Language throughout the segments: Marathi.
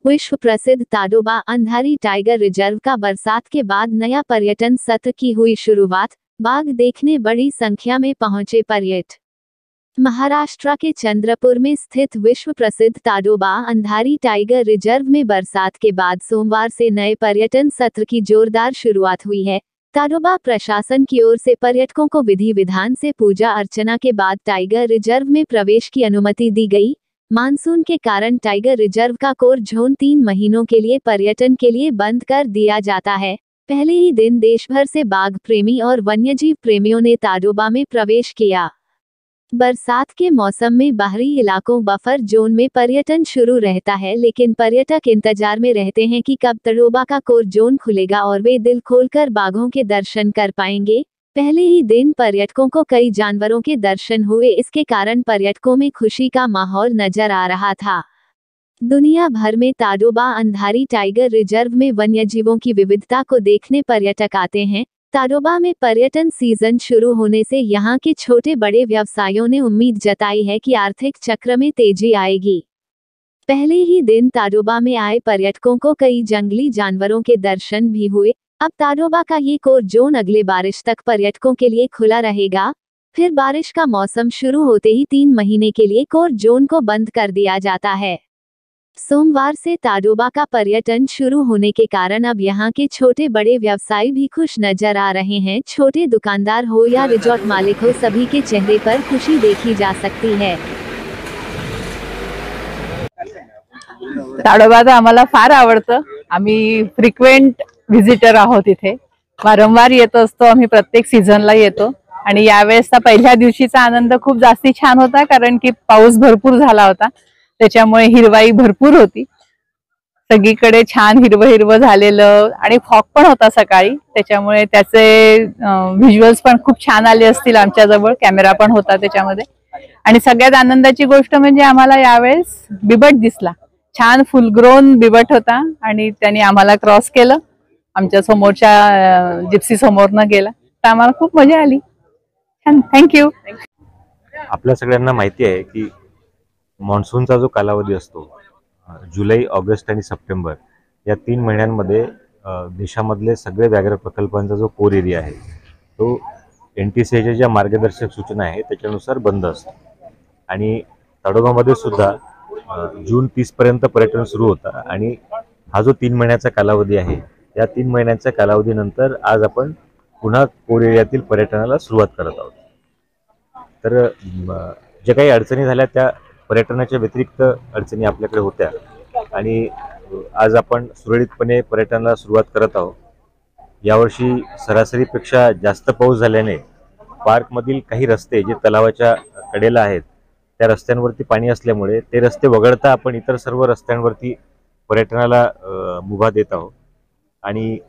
विश्व प्रसिद्ध ताडोबा अंधारी टाइगर रिजर्व का बरसात के बाद नया पर्यटन सत्र की हुई शुरुआत। बाघ देखने बड़ी संख्या में पहुंचे पर्यटक। महाराष्ट्र के चंद्रपुर में स्थित विश्व प्रसिद्ध ताडोबा अंधारी टाइगर रिजर्व में बरसात के बाद सोमवार से नए पर्यटन सत्र की जोरदार शुरुआत हुई है। ताडोबा प्रशासन की ओर से पर्यटकों को विधि विधान से पूजा अर्चना के बाद टाइगर रिजर्व में प्रवेश की अनुमति दी गई। मानसून के कारण टाइगर रिजर्व का कोर जोन 3 महीनों के लिए पर्यटन के लिए बंद कर दिया जाता है। पहले ही दिन देश भर से बाघ प्रेमी और वन्यजीव प्रेमियों ने ताडोबा में प्रवेश किया। बरसात के मौसम में बाहरी इलाकों बफर जोन में पर्यटन शुरू रहता है, लेकिन पर्यटक इंतजार में रहते हैं कि कब ताडोबा का कोर जोन खुलेगा और वे दिल खोलकर बाघों के दर्शन कर पाएंगे। पहले ही दिन पर्यटकों को कई जानवरों के दर्शन हुए, इसके कारण पर्यटकों में खुशी का माहौल नजर आ रहा था। दुनिया भर में ताडोबा अंधारी टाइगर रिजर्व में वन्यजीवों की विविधता को देखने पर्यटक आते हैं। ताडोबा में पर्यटन सीजन शुरू होने से यहां के छोटे बड़े व्यवसायियों ने उम्मीद जताई है कि आर्थिक चक्र में तेजी आएगी। पहले ही दिन ताडोबा में आए पर्यटकों को कई जंगली जानवरों के दर्शन भी हुए। अब ताडोबा का ये कोर जोन अगले बारिश तक पर्यटकों के लिए खुला रहेगा। फिर बारिश का मौसम शुरू होते ही 3 महीने के लिए कोर जोन को बंद कर दिया जाता है। सोमवार से ताडोबा का पर्यटन शुरू होने के कारण अब यहाँ के छोटे बड़े व्यवसायी भी खुश नजर आ रहे हैं। छोटे दुकानदार हो या रिजॉर्ट मालिक हो, सभी के चेहरे पर खुशी देखी जा सकती है। ताडोबा तर आम्हाला फार आवडतं। आम्ही फ्रिक्वेंट व्हिजिटर आहोत। इथे वारंवार येत असतो। आम्ही प्रत्येक सीझनला येतो आणि यावेळेसचा पहिल्या दिवशीचा आनंद खूप जास्ती छान होता, कारण की पाऊस भरपूर झाला होता, त्याच्यामुळे हिरवाई भरपूर होती। सगळीकडे छान हिरवं हिरवं झालेलं आणि फॉग पण होता सकाळी, त्याच्यामुळे त्याचे व्हिज्युअल्स पण खूप छान आले असतील। आमच्याजवळ कॅमेरा पण होता त्याच्यामध्ये। आणि सगळ्यात आनंदाची गोष्ट म्हणजे आम्हाला यावेळेस बिबट दिसला। छान फुल ग्रोन बिबट होता आणि त्यांनी आम्हाला क्रॉस केलं। आमच्या समोरच्या जिप्सी समोरनं गेला, तर आम्हाला खूप मजा आली। छान, थँक्यू। आपल्या सगळ्यांना माहिती आहे की मान्सूनचा जो कालावधी असतो, जुलै, ऑगस्ट आणि सप्टेंबर या 3 महिन्यांमध्ये देशामधले सगळे व्याघ्र प्रकल्पांचा जो कोर एरिया आहे तो NTCAच्या ज्या मार्गदर्शक सूचना आहे त्याच्यानुसार बंद असतो। आणि ताडोबामध्ये सुद्धा जून 30 पर्यंत पर्यटन सुरू होतं आणि हा जो 3 महिन्याचा कालावधी आहे, या 3 महिन्यांच्या कालावधीनंतर आज आपण पुन्हा कोर एरियातील पर्यटनाला सुरुवात करत आहोत। तर जे काही अडचणी झाल्या त्या पर्यटनाच्या व्यतिरिक्त अडचणी आपल्याकडे होत्या आणि आज आपण सुरळीतपणे पर्यटनाला सुरुवात करत आहोत। यावर्षी सरासरीपेक्षा जास्त पाऊस झाल्याने पार्कमधील काही रस्ते जे तलावाच्या कडेला आहेत त्या रस्त्यांवरती पाणी असल्यामुळे ते रस्ते वगळता आपण इतर सर्व रस्त्यांवरती पर्यटनाला मुभा देत आहोत। आणि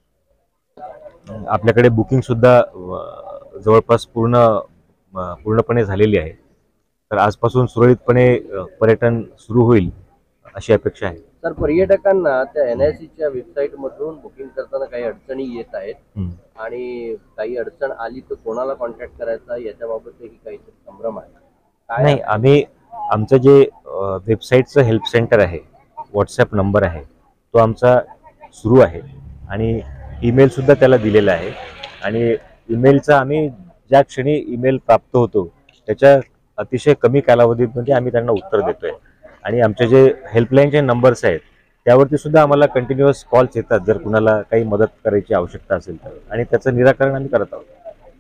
आपल्याकडे बुकिंग सुद्धा जवळपास पूर्णपणे झालेली आहे। तर आजपासून सुरळीतपणे पर्यटन सुरू होईल अशी अपेक्षा आहे। तर पर्यटकांना त्या NICच्या वेबसाईट मधून बुकिंग करताना काही अडचणी येत आहेत आणि काही अडचण आली तर कोणाला कॉन्टॅक्ट करायचा याच्याबाबतही काही संभ्रम आहे? नाही, आम्ही आमचं जे वेबसाईटचं हेल्प सेंटर आहे, व्हॉट्सॲप नंबर आहे, तो आमचा सुरू आहे आणि ईमेल सुद्धा त्याला दिलेला आहे। आणि ईमेलचा आम्ही ज्या क्षणी ईमेल प्राप्त होतो त्याच्या अतिशय कमी कालावधीमध्ये आम्ही त्यांना उत्तर देतोय। आणि आमचे जे हेल्पलाईनचे नंबर्स आहेत त्यावरती सुद्धा आम्हाला कंटिन्युअस कॉल्स येतात जर कुणाला काही मदत करायची आवश्यकता असेल तर, आणि त्याचं निराकरण आम्ही करत आहोत।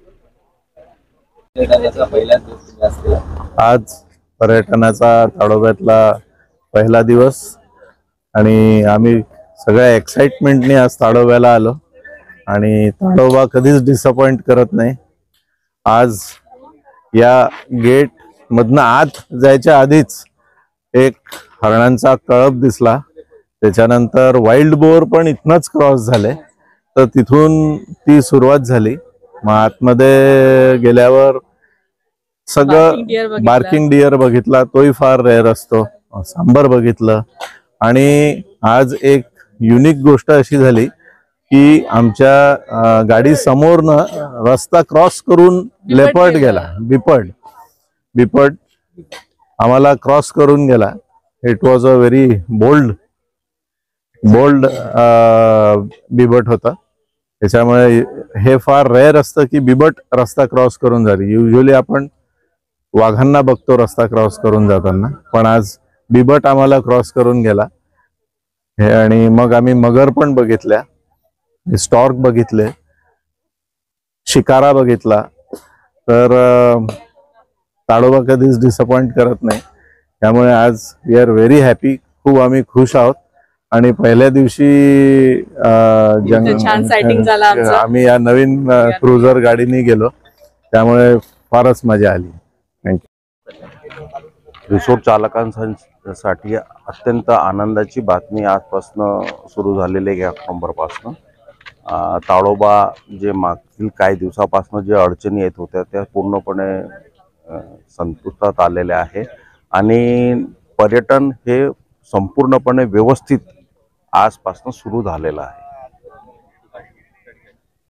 आज पर्यटनाचा ताडोब्यातला पहिला दिवस आणि आम्ही सगळ्या एक्साइटमेंटने आज ताडोब्याला आलो आणि ताडोबा कधीच डिसअपॉइंट करत नाही। आज या गेट मधनं आत जायच्या आधीच एक हरणांचा कळप दिसला, त्याच्यानंतर वाईल्ड बोर पण इथनच क्रॉस झाले, तर तिथून ती सुरुवात झाली। मग आतमध्ये गेल्यावर सगळं बार्किंग डिअर बघितला, तोही फार रेअर असतो। सांबर बघितलं आणि आज एक युनिक गोष्ट अशी झाली की आमच्या गाडी समोरनं रस्ता क्रॉस करून लेपर्ड गेला, बिपर्ड आम्हाला क्रॉस करून गेला। It was a very bold bold बिबट होता. त्याच्यामुळे हे फार रेअर असतं की बिबट रस्ता क्रॉस करून जाते. युजली आपण वाघांना बघतो रस्ता क्रॉस करून जाताना, पण आज बिबट आम्हाला क्रॉस करून गेला. हे आणि मग आम्ही मगर पण बघितल्या, स्टॉर्क बघितले, शिकारा बघितला. तर ताडोबा कधीच डिसअपॉइंट करत नाही. त्यामुळे आज वी आर व्हेरी हॅपी. खूप आम्ही खुश आहोत. आणि पहिल्या दिवशी छान sighting झालं आमचं. आम्ही या नवीन क्रुझर गाडीने गेलो, त्यामुळे फारच मजा आली. थँक्यू. रिसोर्ट चालकांसाठी अत्यंत आनंदाची बातमी आजपासून सुरू झालेली आहे. 1 ऑक्टोबरपासून ताडोबा जे मागील काही दिवसापासून जे अडचणी येत होत्या त्या पूर्णपणे संपुष्टात आलेल्या आहे आणि पर्यटन हे संपूर्णपणे व्यवस्थित आजपासून सुरू झालेलं आहे.